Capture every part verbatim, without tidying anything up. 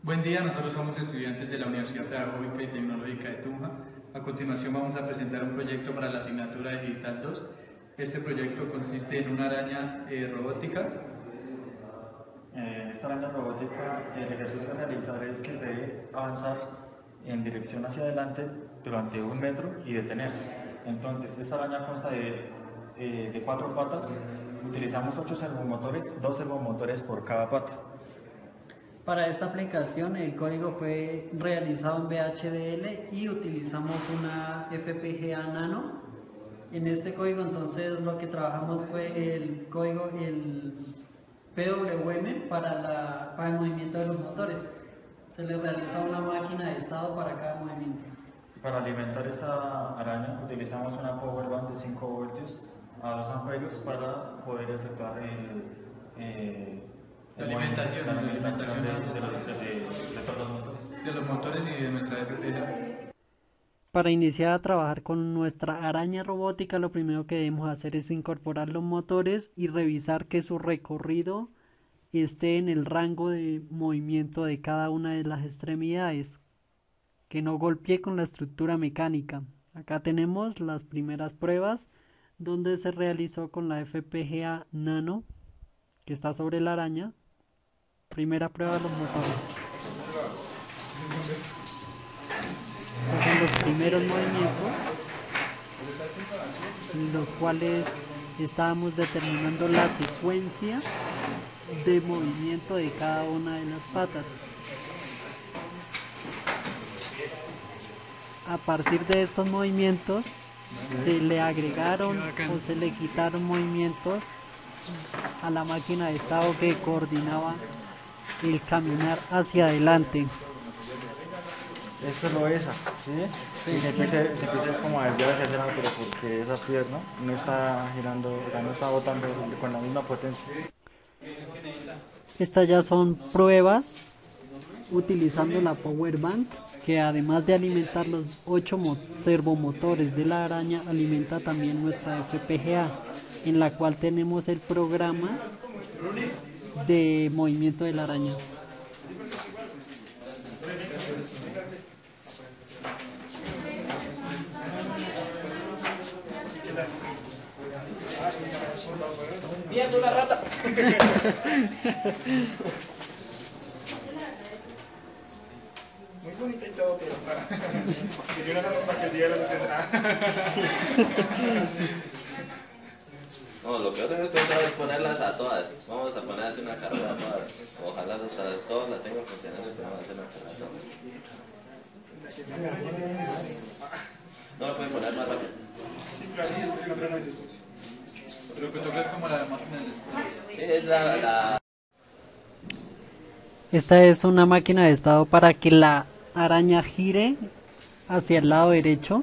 Buen día, nosotros somos estudiantes de la Universidad Pedagógica y Tecnológica de Tunja. A continuación vamos a presentar un proyecto para la asignatura de Digital dos. Este proyecto consiste en una araña eh, robótica. En esta araña robótica, el ejercicio a realizar es que se debe avanzar en dirección hacia adelante durante un metro y detenerse. Entonces, esta araña consta de, eh, de cuatro patas. Utilizamos ocho servomotores, dos servomotores por cada pata. Para esta aplicación el código fue realizado en V H D L y utilizamos una F P G A Nano. En este código entonces lo que trabajamos fue el código, el P W M para, la, para el movimiento de los motores. Se le realiza una máquina de estado para cada movimiento. Para alimentar esta araña utilizamos una power bank de cinco voltios a dos amperios para poder efectuar el, eh, La alimentación, la la alimentación de, alimentación de, los- de- de- de todos los motores. de los motores y de nuestra F P G A. Para iniciar a trabajar con nuestra araña robótica, lo primero que debemos hacer es incorporar los motores y revisar que su recorrido esté en el rango de movimiento de cada una de las extremidades, que no golpee con la estructura mecánica. Acá tenemos las primeras pruebas donde se realizó con la F P G A Nano que está sobre la araña. Primera prueba de los motores. Estos son los primeros movimientos en los cuales estábamos determinando la secuencia de movimiento de cada una de las patas. A partir de estos movimientos se le agregaron o se le quitaron movimientos a la máquina de estado que coordinaba el caminar hacia adelante. Eso lo es, ¿sí? Sí. Y se empieza, se empieza como a desviar hacia adelante, pero porque esa pierna no está girando, o sea, no está botando con la misma potencia. Estas ya son pruebas utilizando la Power Bank, que además de alimentar los ocho servomotores de la araña, alimenta también nuestra F P G A, en la cual tenemos el programa de movimiento de la araña. Viendo una rata. Muy bonita y todo, pero si una rata para que el día no se tendrá. No, lo peor es que tú sabes ponerlas a todas. Vamos a poner así una carrera a todas. Ojalá las, a todas las tengan funcionando y podamos hacer una carrera a todas. No lo pueden poner más rápido. Sí, claro, sí, es una plena resistencia. Lo que toca es como la máquina del estado. Sí, es la... la... Esta es una máquina de estado para que la araña gire hacia el lado derecho.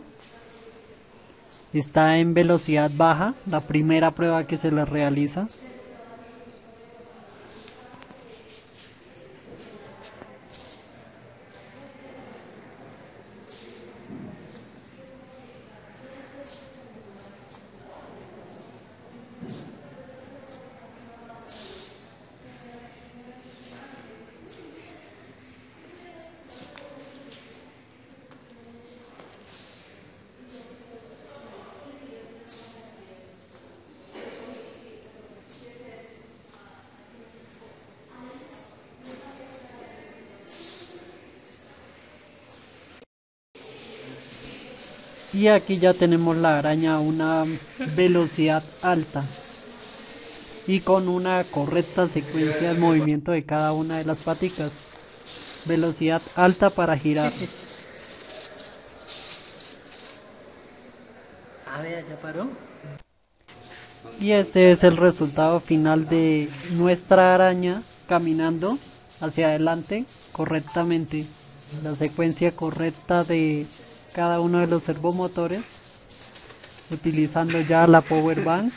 Está en velocidad baja, la primera prueba que se le realiza. Y aquí ya tenemos la araña a una velocidad alta y con una correcta secuencia de movimiento de cada una de las paticas. Velocidad alta para girar. A ver, ya paró. Y este es el resultado final de nuestra araña caminando hacia adelante correctamente. La secuencia correcta de cada uno de los servomotores, utilizando ya la Power Bank.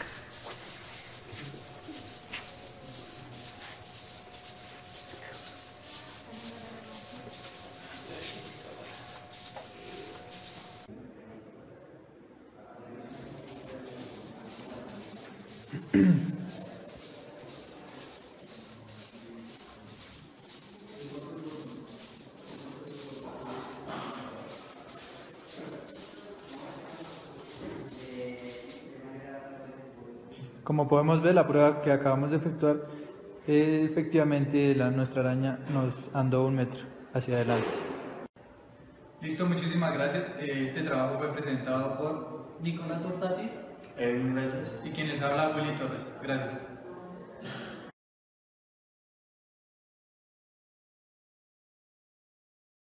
Como podemos ver, la prueba que acabamos de efectuar, eh, efectivamente la, nuestra araña nos andó un metro hacia adelante. Listo, muchísimas gracias. Eh, Este trabajo fue presentado por Nicolás Ortatis. Edwin Reyes. y quien les habla, Willy Torres. Gracias.